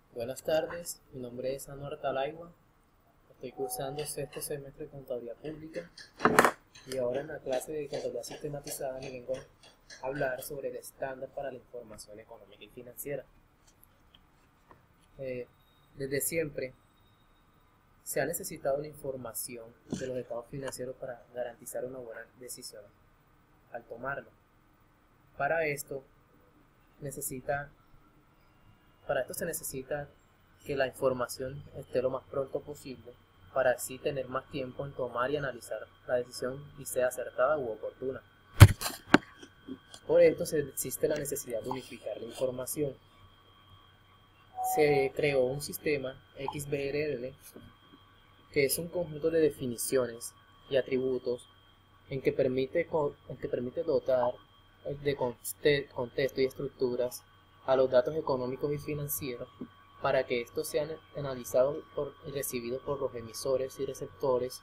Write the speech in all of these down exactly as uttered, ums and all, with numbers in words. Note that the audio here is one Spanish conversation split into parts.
Buenas tardes, mi nombre es Anuar Talaigua, estoy cursando sexto semestre de Contaduría Pública y ahora en la clase de Contabilidad Sistematizada me vengo a hablar sobre el estándar para la información económica y financiera. Eh, desde siempre se ha necesitado la información de los estados financieros para garantizar una buena decisión al tomarlo. Para esto, necesita, para esto se necesita que la información esté lo más pronto posible para así tener más tiempo en tomar y analizar la decisión y sea acertada u oportuna. Por esto se existe la necesidad de unificar la información. Se creó un sistema X B R L que es un conjunto de definiciones y atributos en que permite, en que permite dotar de contexto y estructuras a los datos económicos y financieros para que estos sean analizados por, y recibidos por los emisores y receptores,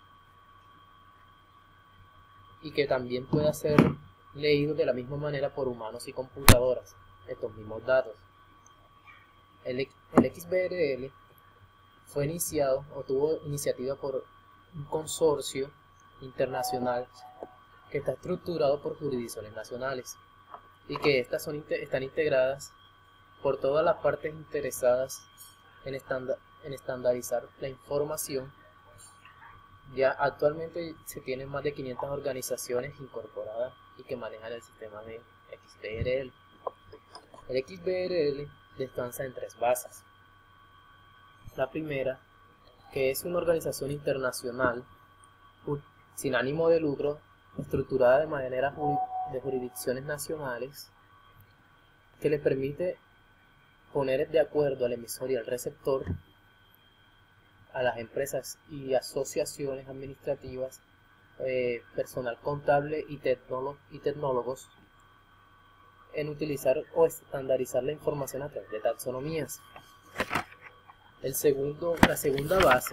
y que también pueda ser leído de la misma manera por humanos y computadoras, estos mismos datos. El, el X B R L fue iniciado o tuvo iniciativa por un consorcio internacional que está estructurado por jurisdicciones nacionales y que estas son, están integradas por todas las partes interesadas en, estándar, en estandarizar la información. Ya actualmente se tienen más de quinientas organizaciones incorporadas y que manejan el sistema de X B R L. El X B R L descansa en tres bases. La primera, que es una organización internacional sin ánimo de lucro, estructurada de manera de jurisdicciones nacionales, que le permite poner de acuerdo al emisor y al receptor, a las empresas y asociaciones administrativas, eh, personal contable y, tecnolo y tecnólogos, en utilizar o estandarizar la información a través de taxonomías. El segundo, la segunda base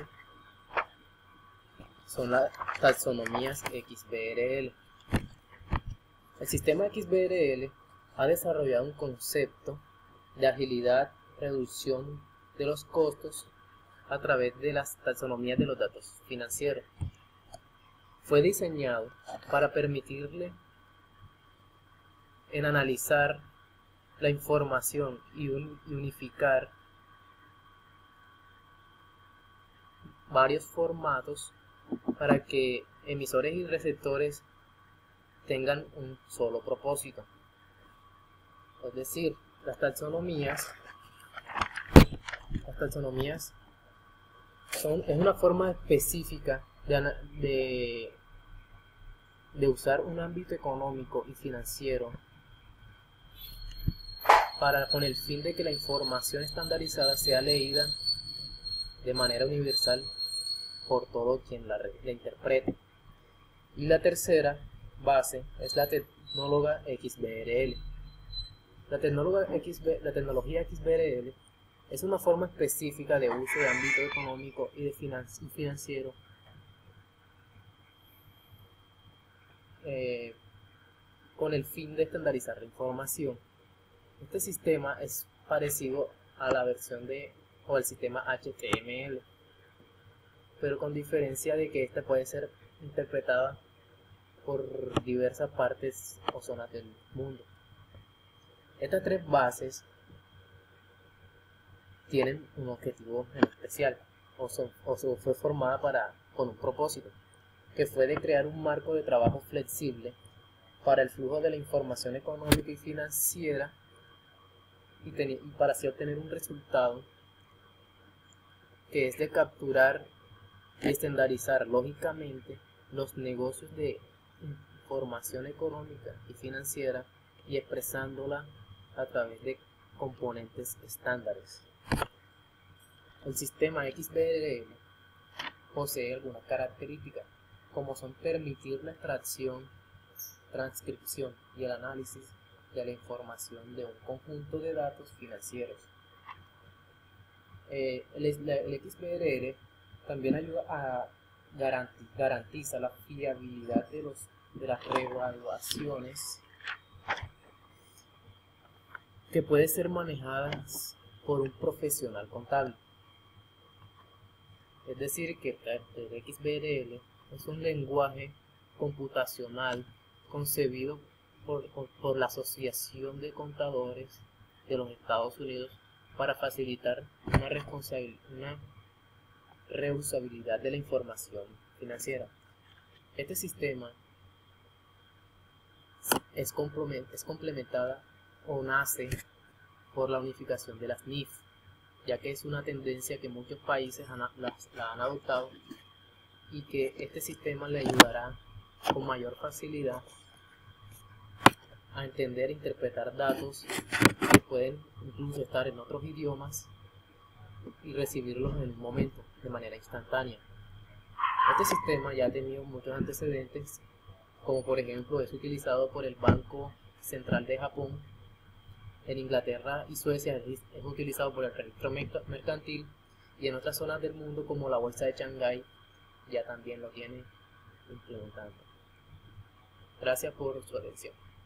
son las taxonomías X B R L. El sistema X B R L ha desarrollado un concepto de agilidad, reducción de los costos a través de las taxonomías de los datos financieros. Fue diseñado para permitirle en analizar la información y unificar varios formatos para que emisores y receptores tengan un solo propósito. Es decir, las taxonomías, las taxonomías son, es una forma específica de, de, de usar un ámbito económico y financiero para, con el fin de que la información estandarizada sea leída de manera universal por todo quien la, la interprete. Y la tercera base es la tecnóloga X B R L. La, tecnóloga X B, la tecnología X B R L es una forma específica de uso de ámbito económico y de financi financiero eh, con el fin de estandarizar la información. Este sistema es parecido a la versión de o al sistema H T M L, pero con diferencia de que esta puede ser interpretada por diversas partes o zonas del mundo. Estas tres bases tienen un objetivo en especial, o, son, o fue formada para, con un propósito, que fue de crear un marco de trabajo flexible para el flujo de la información económica y financiera y, y para así obtener un resultado que es de capturar y estandarizar lógicamente los negocios de información económica y financiera y expresándola a través de componentes estándares. El sistema X B R L posee algunas características, como son permitir la extracción, transcripción y el análisis de la información de un conjunto de datos financieros. Eh, el, el X B R L también ayuda a garanti garantiza la fiabilidad de, los, de las reevaluaciones que pueden ser manejadas por un profesional contable. Es decir, que el X B R L es un lenguaje computacional concebido por, por la Asociación de Contadores de los Estados Unidos para facilitar una, una reusabilidad de la información financiera. Este sistema es, es complementada o nace por la unificación de las N I F, ya que es una tendencia que muchos países han, la, la han adoptado, y que este sistema le ayudará con mayor facilidad a entender e interpretar datos que pueden incluso estar en otros idiomas y recibirlos en un momento de manera instantánea. Este sistema ya ha tenido muchos antecedentes, como por ejemplo es utilizado por el Banco Central de Japón. En Inglaterra y Suecia es, es utilizado por el registro mercantil, y en otras zonas del mundo como la bolsa de Shanghái ya también lo tiene implementado. Gracias por su atención.